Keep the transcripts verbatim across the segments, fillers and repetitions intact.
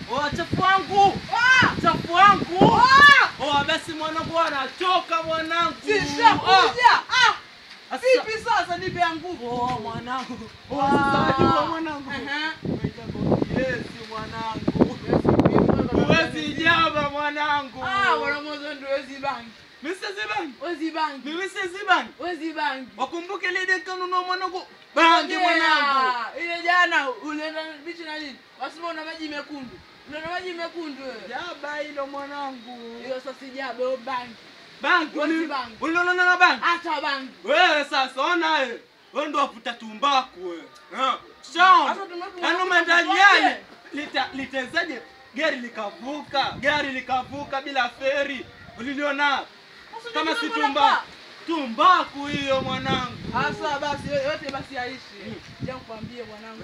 Oh, chafu wangu. Ah! Chafu wangu. Ah! Oh, basi mwanangu anachoka mwanangu. Sishakuja. Ah! Asa... Vipi sasa nipe nguvu? Oh, mwanangu. Oh, sasa wajua mwanangu. Aha. Yes, mwanangu. Uwezi jaba mwanangu. Ah, wana mwanzo ndio wezi bangi. Mister Zibangi. Wezi bangi. Mimi si Zibangi. Wezi bangi. Wakumbuke ile deka nuno mwanangu. Bangi mwanangu. Ile jana ulienda bichi na nini? Wasema una maji mekundu. Una maji mekundu wewe. Jaba hilo mwanangu. Hiyo sasa sijabe o bangi. Bangi. Wezi bangi. Uliona na bangi? Acha bangi. Wewe sasa ona wewe. Wewe ndo wafuta tumbaku wewe. Ha. Sean. Ano mandaliani. Lita litezaje? Gari likavuka. Gari likavuka bila feri. Uliliona? Kama si tumbaku. Tumbaku hiyo mwanangu. Asa basi yote basi aishi. Njoo kwambie mwanangu.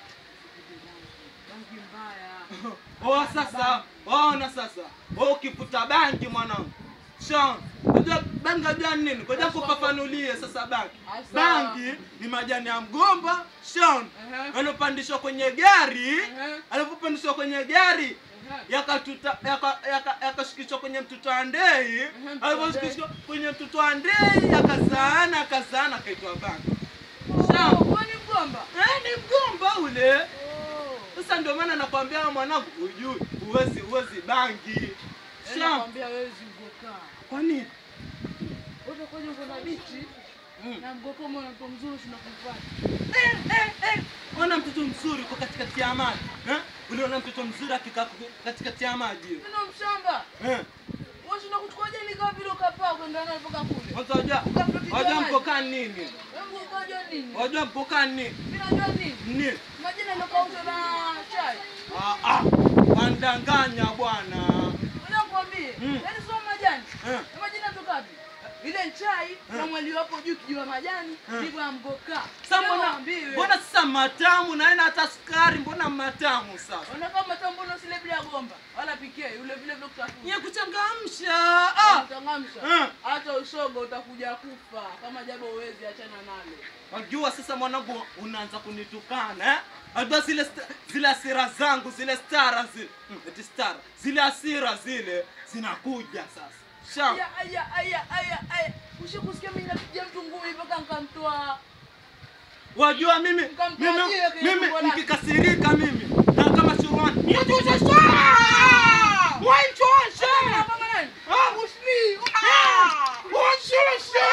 Bangi mbaya. Oh sasa, waona sasa. Wewe ukifuta bangi mwanangu. Sean, unajua bangi gani nini? Ngoja kufafanulie sasa bangi. Bangi ni majani ya mgomba, Sean. Yanopandishwa kwenye gari, alipopandishwa kwenye gari, yakatuta yakashikishwa kwenye mtoto wa ndei, aliposhikishwa kwenye mtoto wa ndei yakazaana, akazaana kaitwa bangi. Sean, kwani mgomba? Eh, ni mgomba ule. Sasa ndio maana nakwambia mwanangu, ujui uwezi uwezi bangi. Sean, nakwambia wewe zingoka. Kwa nini? Wewe kwaje uko na bichi? Na mgoko mwana mtu mzuri tunakufanya. Eh eh eh. Ona mtoto mzuri uko katikati ya maji. Eh? Uliona mtoto mzuri akika katikati ya maji. Mimi mshamba. Eh. Wewe unakuchukuaje nika vile ukapaa kwenda nayo mpaka kule? Unajua? Unajua mpoka nini? Wewe unajua nini? Unajua mpoka nini? Mimi najua nini? Nini? Majina ndio kauza na chai. Ah ah. Wandanganya bwana. Unakwambia, yaani sio majani. Eh. Majina toka wapi? Ile chai na mwali wapo juu kijua majani ndivyo amgoka. Sasa mbona mbona sasa matamu na ina hata sukari, mbona matamu sasa? Ona kama matamu mbona usile bila gomba wala pike yule vile vile kutafuta. Ni kuchangamsha. Ah, kuchangamsha. Hata ushoga utakuja kufa kama jabo uwezi achana nalo. Unajua sasa mwanangu unaanza kunitukana eh? Hata zile zile asira zangu zile stara zile. Eti stara. Zile asira zile zinakuja sasa. Sham. Aya aya aya aya aya. Ushikusikia mimi napiga mtu ngumi mpaka nikamtoa. Wajua mimi mimi mimi nikikasirika mimi na kama shuruani. Niache sasa. Wanchosha. Ah, musli. Ah! Wanchosha.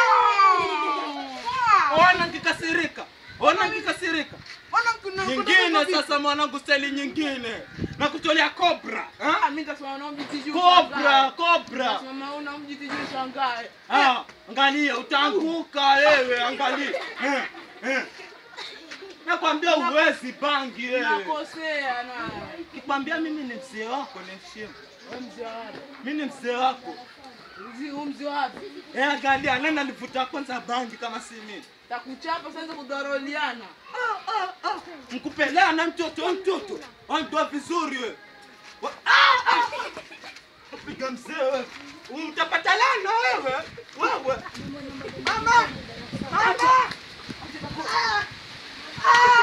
Ona nikikasirika. Ona nikikasirika. Ona kuna nyingine sasa mwanangu style nyingine. Na kutolea cobra. Ah, mimi nitasema na mjiti juu. Cobra, cobra. Nasema una mjiti juu shangae. Ah, angalia utaanguka wewe, angalia. Eh, eh. Nakwambia uwezi bangi wewe. Nakosea na. Kikwambia mimi ni mzee wako niheshimu. Wewe mzee wapi? Mimi ni mzee wako. Mzee mzee wapi? Eh, angalia nani alifuta kwanza bangi kama si mimi. Takuchapa sasa kudharauliana. Ah ah ah. Mkupelea na mtoto mtoto. Anatoa vizuri wewe. Ah ah. Piga mzee wewe. Utapata lana wewe. Wewe. Mama. Mama. Ah. Ah.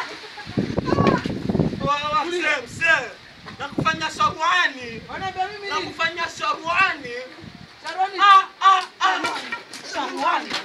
Wewe mzee mzee. Nakufanya sharwani. Wanaambia mimi nakufanya sharwani. Sharwani. Ah ah ah. Sharwani.